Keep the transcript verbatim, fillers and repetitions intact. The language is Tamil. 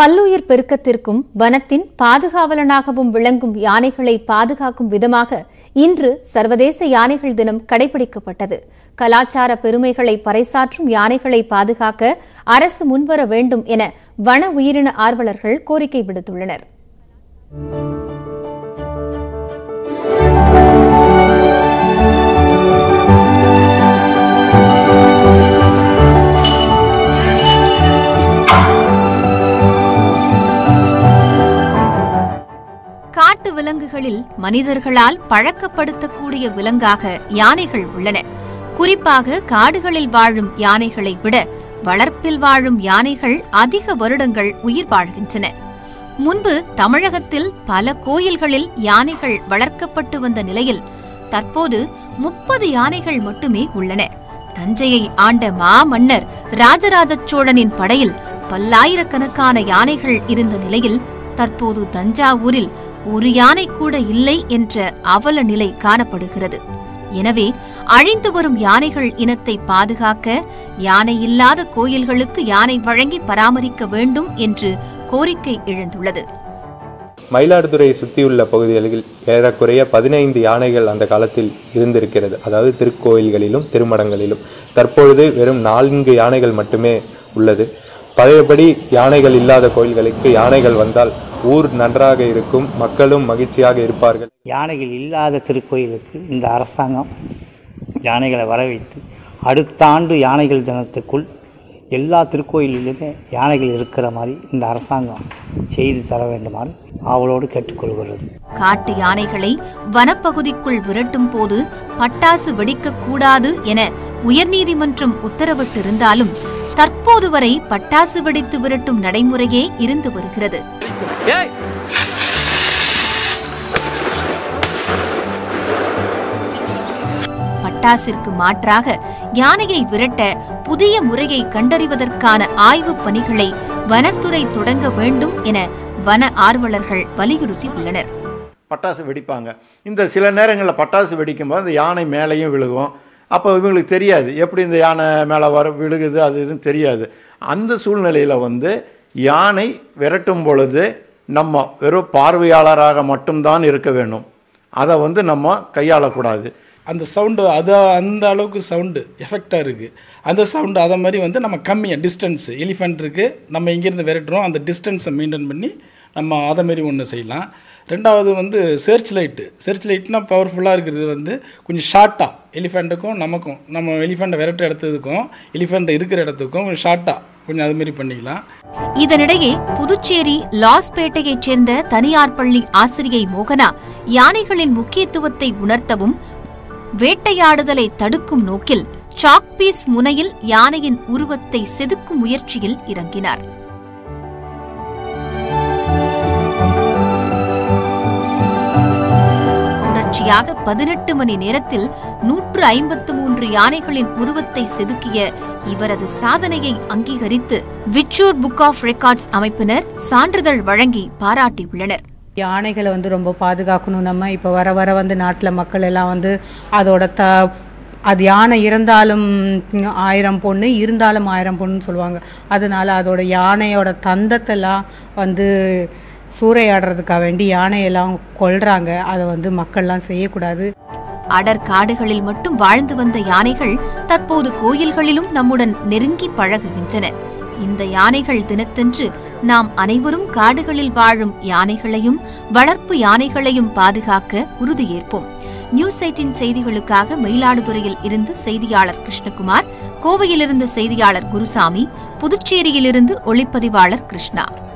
பல்லுயிர் பெருக்கத்திற்கும் வனத்தின் பாதுகாவலனாகவும் விளங்கும் யானைகளை பாதுகாக்கும் விதமாக இன்று சர்வதேச யானைகள் தினம் கடைபிடிக்கப்பட்டது. கலாச்சார பெருமைகளை பறைசாற்றும் யானைகளை பாதுகாக்க அரசு முன்வர வேண்டும் என வன உயிரின ஆர்வலர்கள் கோரிக்கை விடுத்துள்ளனர். காட்டு விலங்குகளில் மனிதர்களால் பழக்கப்படுத்தக்கூடிய விலங்காக யானைகள் உள்ளன. குறிப்பாக காடுகளில் வாழும் யானைகளை விட வளர்ப்பில் வாழும் யானைகள் அதிக வருடங்கள் உயிர் வாழ்கின்றன. முன்பு தமிழகத்தில் பல கோயில்களில் யானைகள் வளர்க்கப்பட்டு வந்த நிலையில் தற்போது முப்பது யானைகள் மட்டுமே உள்ளன. தஞ்சையை ஆண்ட மாமன்னர் ராஜராஜ சோழனின் படையில் பல்லாயிரக்கணக்கான யானைகள் இருந்த நிலையில் தற்போது தஞ்சாவூரில் ஒரு யானை கூட இல்லை என்ற அவல நிலை காணப்படுகிறது. எனவே அழிந்து வரும் யானைகள் இனத்தை பாதுகாக்க யானை இல்லாத கோயில்களுக்கு யானை வழங்கி பராமரிக்க வேண்டும் என்று கோரிக்கை எழுந்துள்ளது. மயிலாடுதுறையை சுற்றியுள்ள பகுதிகளில் ஏறக்குறைய பதினைந்து யானைகள் அந்த காலத்தில் இருந்திருக்கிறது. அதாவது திருக்கோயில்களிலும் திருமடங்களிலும். தற்பொழுது வெறும் நான்கு யானைகள் மட்டுமே உள்ளது. பழையபடி யானைகள் இல்லாத கோயில்களுக்கு யானைகள் வந்தால் ஊர் நன்றாக இருக்கும், மக்களும் மகிழ்ச்சியாக இருப்பார்கள். யானைகள் இல்லாத திருக்கோயிலுக்கு இந்த அரசாங்கம் யானைகளை வரவைத்து அடுத்த ஆண்டு யானைகள் தினத்துக்குள் எல்லா திருக்கோயிலிலுமே யானைகள் இருக்கிற மாதிரி இந்த அரசாங்கம் செய்து தர வேண்டுமாறு அவளோடு கேட்டுக்கொள்கிறது. காட்டு யானைகளை வனப்பகுதிக்குள் விரட்டும் போது பட்டாசு வெடிக்கக்கூடாது என உயர்நீதிமன்றம் உத்தரவிட்டிருந்தாலும் தற்போது வரை பட்டாசு வெடித்து விரட்டும் நடைமுறையே இருந்து வருகிறது. பட்டாசிற்கு மாற்றாக யானையை விரட்ட புதிய முறையை கண்டறிவதற்கான ஆய்வுப் பணிகளை வனத்துறை தொடங்க வேண்டும் என வன ஆர்வலர்கள் வலியுறுத்தி உள்ளனர். பட்டாசு வெடிப்பாங்க. இந்த சில நேரங்களில் பட்டாசு வெடிக்கும் போது அந்த யானை மேலேயும் விழுகும். அப்போ இவங்களுக்கு தெரியாது எப்படி இந்த யானை மேலே வர விழுகுது, அது இதுன்னு தெரியாது. அந்த சூழ்நிலையில் வந்து யானை விரட்டும் பொழுது நம்ம வெறும் பார்வையாளராக மட்டும்தான் இருக்க வேண்டும். அதை வந்து நம்ம கையாளக்கூடாது. அந்த சவுண்டு அது அந்த அளவுக்கு சவுண்டு எஃபெக்டாக இருக்குது. அந்த சவுண்டு அதை மாதிரி வந்து நம்ம கம்மியாக டிஸ்டன்ஸு எலிஃபெண்ட் இருக்குது, நம்ம இங்கேருந்து விரட்டுறோம், அந்த டிஸ்டன்ஸை மெயின்டைன் பண்ணி நம்ம அதை மாரி ஒன்று செய்யலாம். ரெண்டாவது வந்து சர்ச் லைட்டு. சர்ச் லைட்னால் பவர்ஃபுல்லாக இருக்கிறது வந்து கொஞ்சம் ஷார்ட்டாக எலிஃபெண்ட்டுக்கும் நமக்கும் நம்ம எலிஃபெண்ட்டை விரட்ட இடத்துக்கும் எலிஃபெண்ட் இருக்கிற இடத்துக்கும் கொஞ்சம் ஷார்ட்டாக கொஞ்சம் அது மாதிரி பண்ணிக்கலாம். இதனிடையே புதுச்சேரி லாஸ்பேட்டையைச் சேர்ந்த தனியார் பள்ளி ஆசிரியை மோகனா யானைகளின் முக்கியத்துவத்தை உணர்த்தவும் வேட்டையாடுதலை தடுக்கும் நோக்கில் சாக்பீஸ் முனையில் யானையின் உருவத்தை செதுக்கும் முயற்சியில் இறங்கினார். தொடர்ச்சியாக பதினெட்டு மணி நேரத்தில் நூற்று ஐம்பத்து மூன்று யானைகளின் உருவத்தை செதுக்கிய இவரது சாதனையை அங்கீகரித்து விச்சூர் புக் ஆஃப் ரெக்கார்ட்ஸ் அமைப்பினர் சான்றிதழ் வழங்கி பாராட்டியுள்ளனர். யானைகளை வந்து ரொம்ப பாதுகாக்கணும். நம்ம இப்போ வர வர வந்து நாட்டில் மக்கள் எல்லாம் வந்து அதோட த அது யானை இறந்தாலும் ஆயிரம் பொண்ணு இருந்தாலும் ஆயிரம் பொண்ணுன்னு சொல்லுவாங்க. அதனால அதோட யானையோட தந்தத்தெல்லாம் வந்து சூறையாடுறதுக்காக வேண்டி யானையெல்லாம் கொல்றாங்க. அதை வந்து மக்கள்லாம் செய்யக்கூடாது. அடர் காடுகளில் மட்டும் வாழ்ந்து வந்த யானைகள் தற்போது கோயில்களிலும் நம்முடன் நெருங்கி பழகுகின்றன. இந்த யானைகள் தினத்தன்று நாம் அனைவரும் காடுகளில் வாழும் யானைகளையும் வளர்ப்பு யானைகளையும் பாதுகாக்க உறுதியேற்போம். நியூஸ் எயிட்டீன் செய்திகளுக்காக மயிலாடுதுறையில் இருந்து செய்தியாளர் கிருஷ்ணகுமார், கோவையிலிருந்து செய்தியாளர் குருசாமி, புதுச்சேரியிலிருந்து ஒளிப்பதிவாளர் கிருஷ்ணா.